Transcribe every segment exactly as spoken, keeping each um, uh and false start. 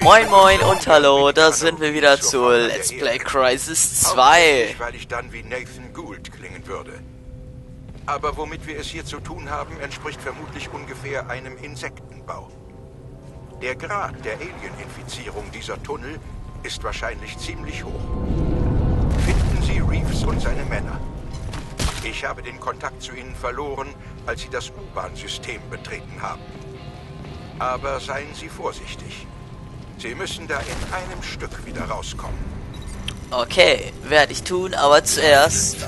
Moin moin und hallo, da sind wir wieder zu Let's Play Crysis zwei. Weil ich dann wie Nathan Gould klingen würde. Aber womit wir es hier zu tun haben, entspricht vermutlich ungefähr einem Insektenbau. Der Grad der Alien-Infizierung dieser Tunnel ist wahrscheinlich ziemlich hoch. Finden Sie Reeves und seine Männer. Ich habe den Kontakt zu ihnen verloren, als sie das U-Bahn-System betreten haben. Aber seien Sie vorsichtig. Sie müssen da in einem Stück wieder rauskommen. Okay, werde ich tun, aber zuerst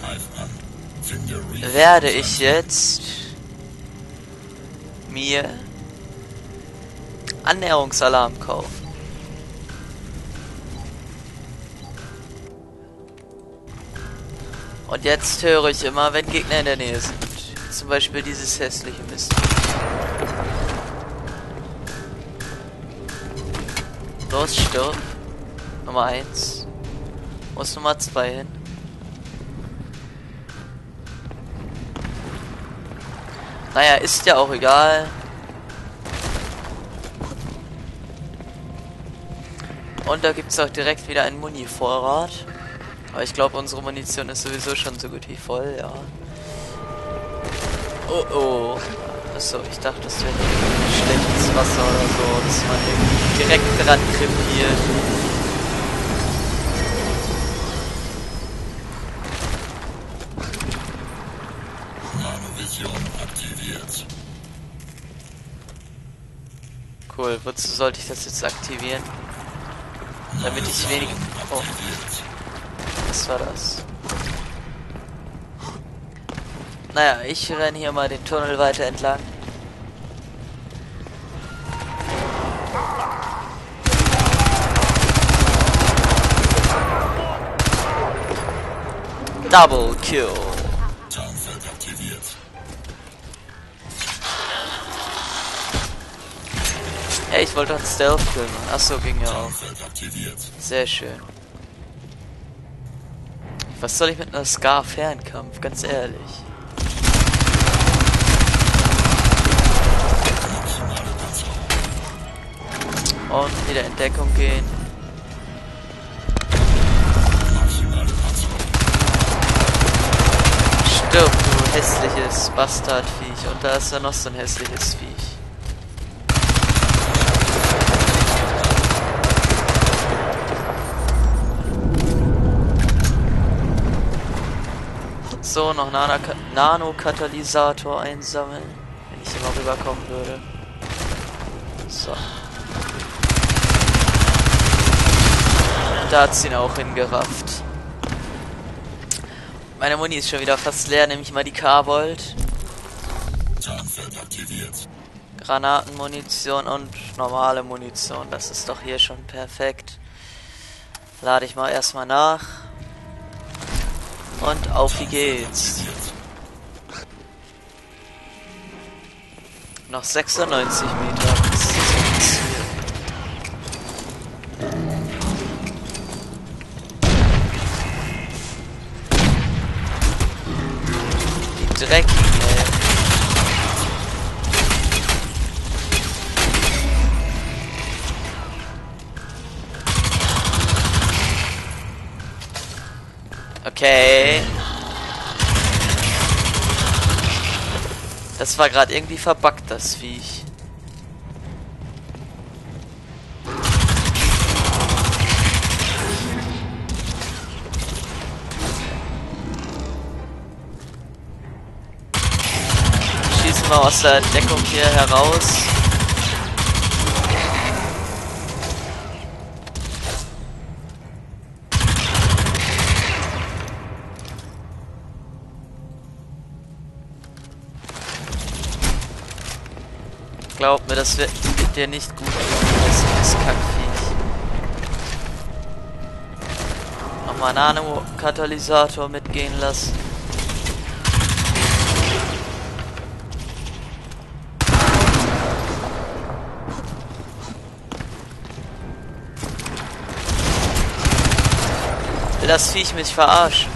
werde ich jetzt mir Annäherungsalarm kaufen. Und jetzt höre ich immer, wenn Gegner in der Nähe sind. Zum Beispiel dieses hässliche Mist. Los, stirb. Nummer eins. Muss Nummer zwei hin. Naja, ist ja auch egal. Und da gibt es auch direkt wieder einen Muni-Vorrat. Aber ich glaube, unsere Munition ist sowieso schon so gut wie voll, ja. Oh oh. Achso, ich dachte, das wäre schlechtes Wasser oder so, dass man irgendwie direkt dran krepiert. Nanovision aktiviert. Cool, wozu sollte ich das jetzt aktivieren? Damit ich wenig... Oh. Was war das? Naja, ich renne hier mal den Tunnel weiter entlang. Double Kill. Tarnfeld aktiviert. Ey, ich wollte einen Stealth Kill machen. Achso, ging ja auch. Tarnfeld aktiviert. Sehr schön. Was soll ich mit einer Scar-Fernkampf? Ganz ehrlich. Und wieder in Deckung gehen. Stirb, du hässliches Bastardviech. Und da ist ja noch so ein hässliches Viech. So, noch Nano- Nanokatalysator einsammeln, wenn ich immer rüberkommen würde. So. Da hat sie ihn auch hingerafft. Meine Muni ist schon wieder fast leer, nehme ich mal die K-Volt. Tarnfeld aktiviert. Granatenmunition und normale Munition, das ist doch hier schon perfekt. Lade ich mal erstmal nach. Und auf wie geht's. Noch sechsundneunzig Meter. Das ist das Ziel. Die dreckigen, ey. Okay. Das war gerade irgendwie verbuggt, das Viech. Schießen wir aus der Deckung hier heraus. Glaub mir, das wird dir nicht gut. Das ist Kackviech. Nochmal Nano-Katalysator mitgehen lassen. Will das Viech mich verarschen?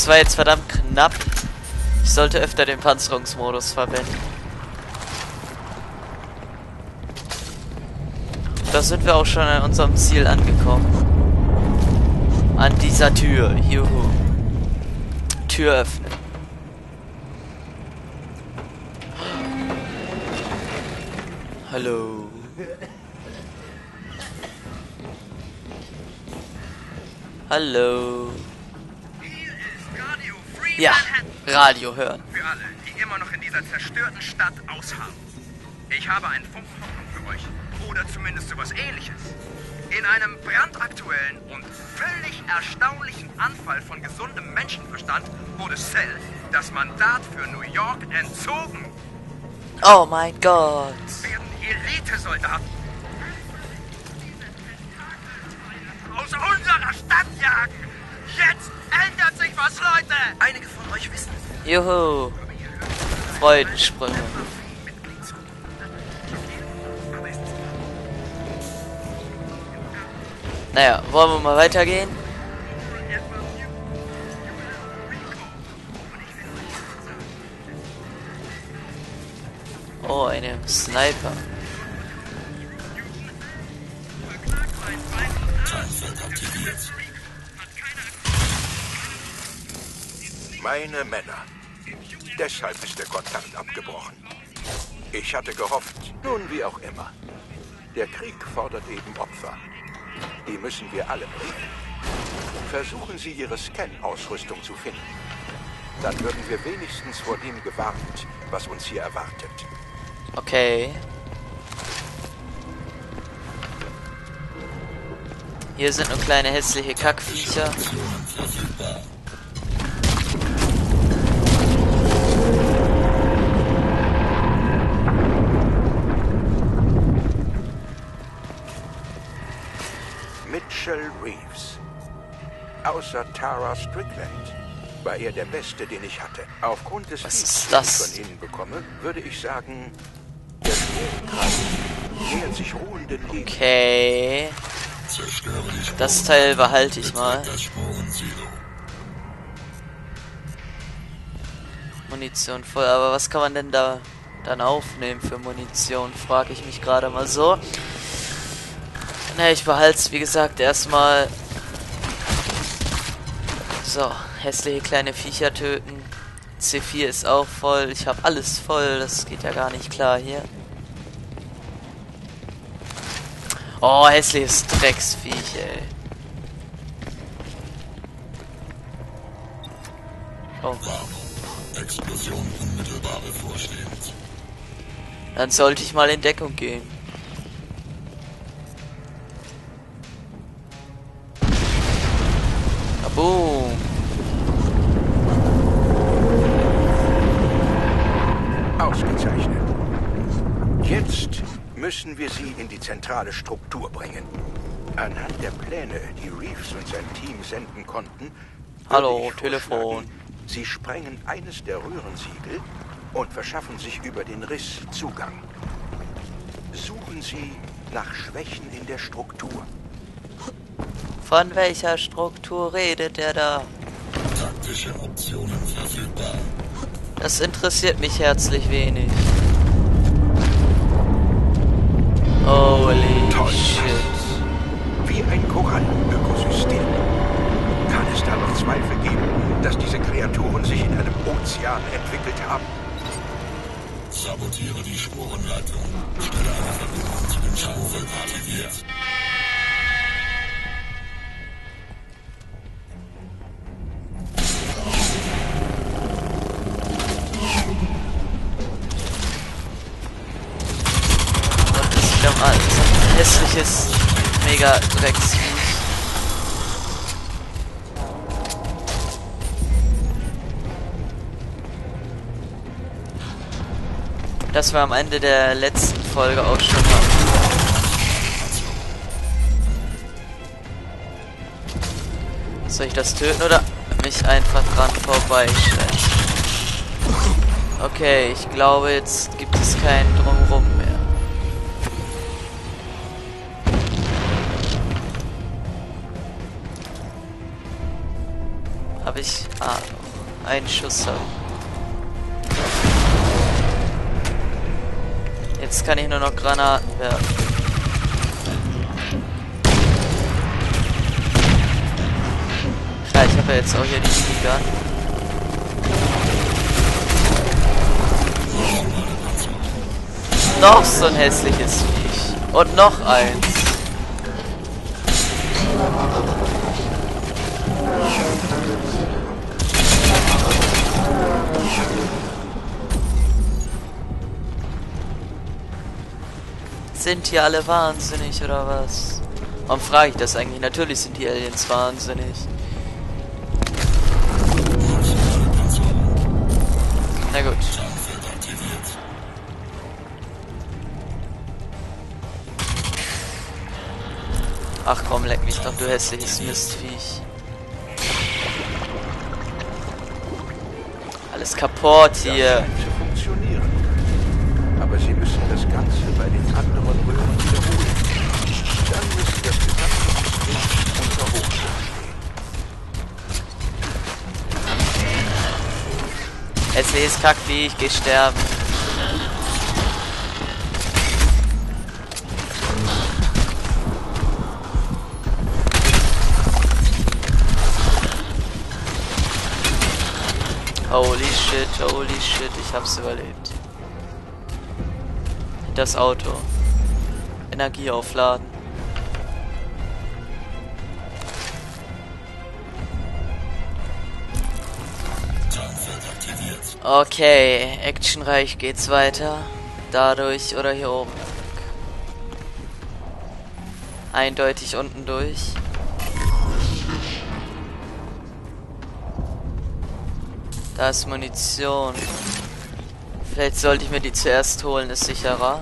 Das war jetzt verdammt knapp. Ich sollte öfter den Panzerungsmodus verwenden. Da sind wir auch schon an unserem Ziel angekommen. An dieser Tür. Juhu. Tür öffnen. Hallo. Hallo. Ja, Radio hören. Für alle, die immer noch in dieser zerstörten Stadt ausharren. Ich habe einen Funken Hoffnung für euch. Oder zumindest sowas Ähnliches. In einem brandaktuellen und völlig erstaunlichen Anfall von gesundem Menschenverstand wurde Cell, das Mandat für New York, entzogen. Oh mein Gott. Werden Elitesoldaten aus unserer Stadt jagen. Jetzt ändert sich was, Leute. Einige von euch wissen es. Juhu. Freudensprünge. Naja, wollen wir mal weitergehen? Oh, eine Sniper. Meine Männer. Deshalb ist der Kontakt abgebrochen. Ich hatte gehofft, nun wie auch immer. Der Krieg fordert eben Opfer. Die müssen wir alle bringen. Versuchen Sie, Ihre Scan-Ausrüstung zu finden. Dann würden wir wenigstens vor dem gewarnt, was uns hier erwartet. Okay. Hier sind nur kleine hässliche Kackviecher. Mitchell Reeves. Außer Tara Strickland war er der Beste, den ich hatte. Aufgrund des Was ist Feeds, das? den ich von Ihnen bekomme, würde ich sagen, der Schwerenkreis nähert sich ruhenden Leben. Okay. Das Teil behalte ich mal. Munition voll, aber was kann man denn da dann aufnehmen für Munition, frage ich mich gerade mal so. Ne, ich behalte es wie gesagt erstmal. So, hässliche kleine Viecher töten. C vier ist auch voll. Ich habe alles voll. Das geht ja gar nicht klar hier. Oh, hässliches Drecksviech, ey. Oh. Explosion unmittelbar bevorstehend. Dann sollte ich mal in Deckung gehen. Boom. Ausgezeichnet. Jetzt müssen wir sie in die zentrale Struktur bringen. Anhand der Pläne, die Reeves und sein Team senden konnten, Hallo, würde ich Telefon. vorschlagen, Sie sprengen eines der Röhrensiegel und verschaffen sich über den Riss Zugang. Suchen Sie nach Schwächen in der Struktur. Von welcher Struktur redet er da? Taktische Optionen verfügbar. Das interessiert mich herzlich wenig. Holy Toll. shit. Wie ein Korallenökosystem. Kann es da noch Zweifel geben, dass diese Kreaturen sich in einem Ozean entwickelt haben? Sabotiere die Sporenleitung. Stelle eine Verbindung zu dem Scharfeld aktiviert. Ein hässliches mega Drecksviech. Das wir am Ende der letzten Folge auch schon haben. Soll ich das töten oder mich einfach dran vorbeistellen? Okay, ich glaube, jetzt gibt es kein Drumrum mehr. Habe ich Ahnung. einen Schuss habe. Jetzt kann ich nur noch Granaten werfen. Ja, ich habe ja jetzt auch hier die Minigun. Noch so ein hässliches Viech. Und noch eins. Sind die alle wahnsinnig oder was? Warum frage ich das eigentlich? Natürlich sind die Aliens wahnsinnig. Na gut. Ach komm, leck mich doch, du hässliches Mistviech. Alles kaputt hier. Das scheint zu funktionieren. Aber Sie müssen das Ganze bei den anderen Röhren wiederholen. Dann müsste das gesamte System unter Hochschutz stehen. Hässliches Kackvieh, ich geh sterben. Holy shit, holy shit, ich hab's überlebt. Das Auto. Energie aufladen. Okay, actionreich geht's weiter. Dadurch oder hier oben lang. Eindeutig unten durch. Da ist Munition. Vielleicht sollte ich mir die zuerst holen, ist sicherer.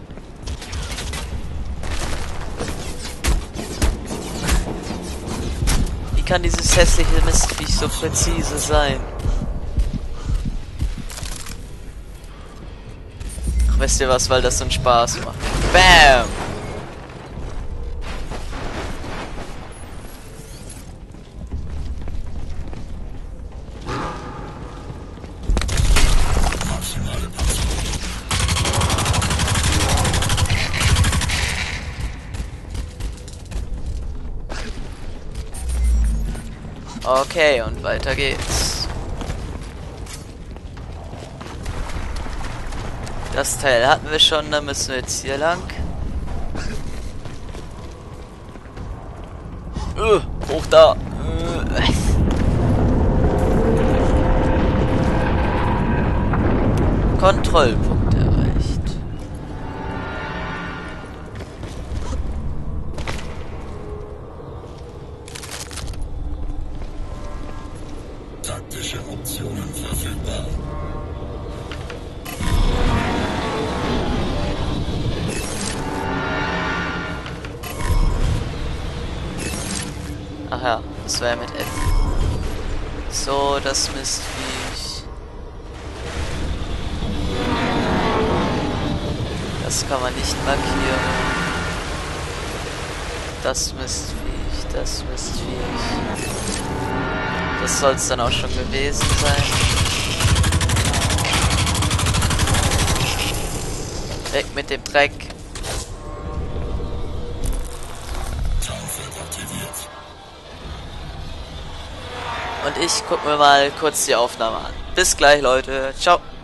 Wie kann dieses hässliche Mistviech so präzise sein? Ach, wisst ihr was, weil das so einen Spaß macht. Bam! Okay, und weiter geht's. Das Teil hatten wir schon, dann müssen wir jetzt hier lang. Uh, hoch da. Uh. Kontrollpunkt erreicht. Taktische Optionen verfügbar. Ach ja, das war ja mit F. So, das Mistviech. Das kann man nicht markieren. Das Mistviech, das Mistviech. Das soll es dann auch schon gewesen sein. Weg mit dem Dreck. Und ich guck mir mal kurz die Aufnahme an. Bis gleich, Leute. Ciao.